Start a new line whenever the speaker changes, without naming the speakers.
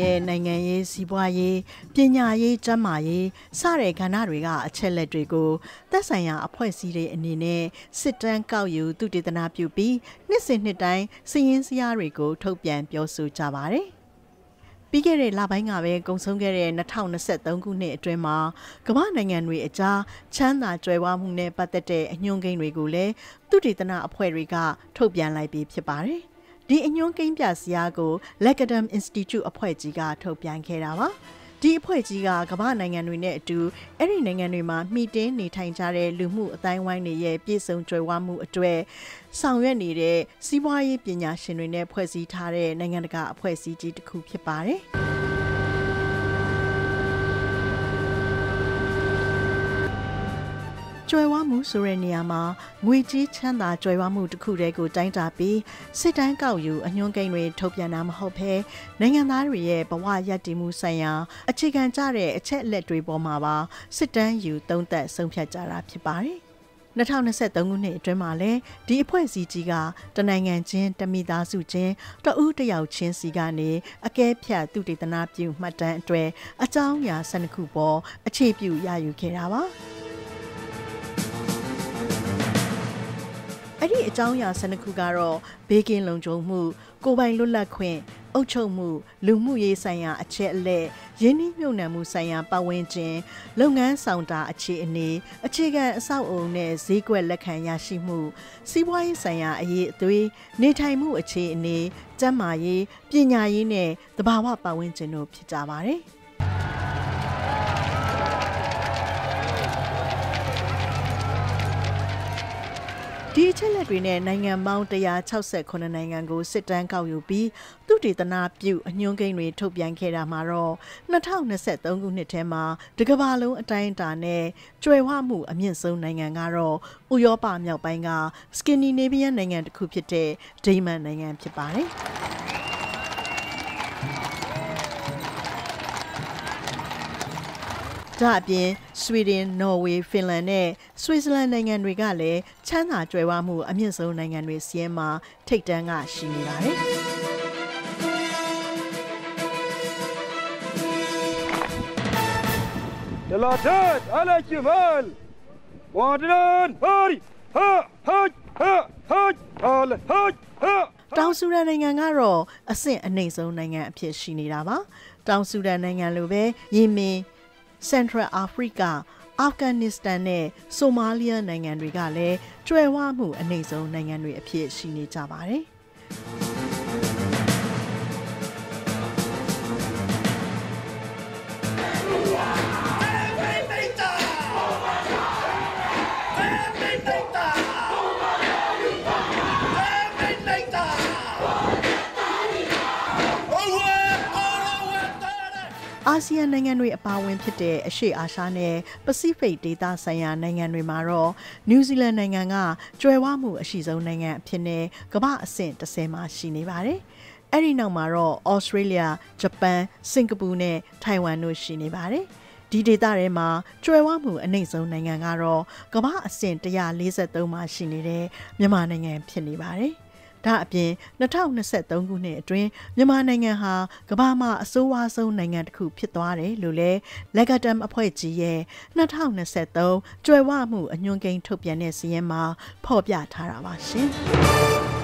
တဲ့နိုင်ငံရေးစီးပွားရေးပညာရေးကျန်းမာရေးစတဲ့ကဏ္ဍတွေကအချက်လက်တွေကိုသက်ဆိုင်ရာအဖွဲ့အစည်းတွေအနေနဲ့စစ်တမ်းကောက်ယူသုတေသနပြုပြီးနှစ်စဉ်နှစ်တိုင်းစီးရင်စည်းတွေကိုထုတ်ပြန်ပြောဆိုကြပါတယ်ပြီးခဲ့တဲ့လပိုင်းကပဲကုန်ဆုံးခဲ့တဲ့2023ခုနှစ်အတွင်းမှာကမ္ဘာနိုင်ငံတွေအကြားချမ်းသာကြွယ်ဝမှုနဲ့ပတ်သက်တဲ့အညွှန်းကိန်းတွေကိုလည်းသုတေသနအဖွဲ့တွေကထုတ်ပြန်လိုက်ပြီးဖြစ်ပါတယ်။ဒီအညွှန်းကိန်းပြစရာကို Legadam Institute အဖွဲ့ကြီးကထုတ်ပြန်ခဲ့တာပါ။ဒီအဖွဲ့ကြီးကကမ္ဘာနိုင်ငံတွေနဲ့အတူအဲ့ဒီနိုင်ငံတွေမှာမှီတင်းနေထိုင်ကြတဲ့လူမှုအတိုင်းဝိုင်းတွေရဲ့ပြည်စုံကြွယ်ဝမှုအတွက်ဆောင်ရွက်နေတဲ့စီးပွားရေးပညာရှင်တွေနဲ့ဖွဲ့စည်းထားတဲ့နိုင်ငံတကာအဖွဲ့အစည်းကြီးတစ်ခုဖြစ်ပါတယ်။ကြွယ်ဝမှုဆိုတဲ့နေရာမှာငွေကြေးချမ်းသာကြွယ်ဝမှုတစ်ခုတည်းကိုတိုင်းတာပြီးစစ်တမ်းကောက်ယူအညွှန်းကိန်းတွေထုတ်ပြန်တာမဟုတ်ဘဲနိုင်ငံသားတွေရဲ့ဘဝရပ်တည်မှုဆိုင်ရာအခြေခံကျတဲ့အချက်အလက်တွေပေါ်မှာပါစစ်တမ်းယူသုံးသပ်ဆုံးဖြတ်ကြတာဖြစ်ပါတယ်။2023ခုနှစ်အတွင်းမှာလည်းဒီအဖွဲ့အစည်းကြီးကတနိုင်ငံချင်းတမိသားစုချင်းတဦးတစ်ယောက်ချင်းစီကနေအကဲဖြတ်သုတေသနပြုမှတ်တမ်းအတွေ့အကြောင်းအရာ12ခုပေါ်အခြေပြုရယူခဲ့တာပါ။အဲ့ဒီအကြောင်းအရာ12ခုကတော့ဘေးကင်းလုံခြုံမှုကိုယ်ပိုင်လွတ်လပ်ခွင့်အုပ်ချုပ်မှုလူမှုရေးဆိုင်ရာအချက်အလက်ရင်းနှီးမြှုပ်နှံမှုဆိုင်ရာပတ်ဝန်းကျင်လုပ်ငန်းဆောင်တာအခြေအနေအခြေခံအဆောက်အုံနဲ့ဈေးကွက်လက်ခံရရှိမှုစီးပွားရေးဆိုင်ရာအရေးအသွေးနေထိုင်မှုအခြေအနေကျန်းမာရေးပညာရေးနဲ့သဘာဝပတ်ဝန်းကျင်တို့ဖြစ်ကြပါတယ်ဒီအချက်လက်တွေနဲ့နိုင်ငံပေါင်း168နိုင်ငံကိုစစ်တမ်းကောက်ယူပြီးသုတေသနပြုအညွှန်းကိန်းတွေထုတ်ပြန်ခဲ့တာမှာတော့2023ခုနှစ်ထဲမှာတကမ္ဘာလုံးအတိုင်းအတာနဲ့ကျွယ်ဝမှုအမြင့်ဆုံးနိုင်ငံကတော့ဥရောပမြောက်ပိုင်းကစကင်ဒီနေဗီးယားနိုင်ငံတစ်ခုဖြစ်တဲ့ဒိန်းမတ်နိုင်ငံဖြစ်ပါတယ်ဒါအပြင်ဆွီဒင်နော်ဝေဖင်လန်နဲ့ဆွစ်ဇာလန်နိုင်ငံတွေကလည်းချမ်းသာကြွယ်ဝမှုအမြင့်ဆုံးနိုင်ငံတွေစီးရင်မှာထိပ်တန်းကရှိနေပါတယ်
De la tête à la cheval. Wandelen, hurry, ha, ha, ha, ha, ha, ha.
တောင်ဆူဒန်နိုင်ငံကတော့အဆင့်အနှိမ့်ဆုံးနိုင်ငံအဖြစ်ရှိနေတာပါတောင်ဆူဒန်နိုင်ငံလိုပဲယီမင်စင်ထရယ်အာဖရိကအာဖဂန်နစ္စတန်နဲ့ဆိုမာလီယာနိုင်ငံတွေကလည်းကျွယ်ဝမှုအနှိမ့်ဆုံးနိုင်ငံတွေအဖြစ်ရှိနေကြပါတယ်အာဆီယံနိုင်ငံတွေအပါအဝင်ဖြစ်တဲ့အရှေ့အာရှနဲ့ပစိဖိတ်ဒေသဆိုင်ရာနိုင်ငံတွေမှာတော့နယူးဇီလန်နိုင်ငံကကြွယ်ဝမှုအရှိဆုံးနိုင်ငံအဖြစ်နဲ့ကမ္ဘာအဆင့်30မှာရှိနေပါတယ်။အဲ့ဒီနောက်မှာတော့ဩစတြေးလျ၊ဂျပန်၊စင်ကာပူနဲ့ထိုင်ဝမ်တို့ရှိနေပါတယ်။ဒီဒေသထဲမှာကြွယ်ဝမှုအနှိမ့်ဆုံးနိုင်ငံကတော့ကမ္ဘာအဆင့်143မှာရှိနေတဲ့မြန်မာနိုင်ငံဖြစ်နေပါတယ်။ဒါအပြင်2023ခုနှစ်အတွင်းမြန်မာနိုင်ငံဟာကမ္ဘာမှာအဆိုးဝါးဆုံးနိုင်ငံတစ်ခုဖြစ်သွားတယ်လို့လည်း Legadam အဖွဲ့ကြီးရဲ့2023ကြွယ်ဝမှုအညွှန်းကိန်းထုတ်ပြန်တဲ့စာရင်းမှာဖော်ပြထားတာပါရှင်။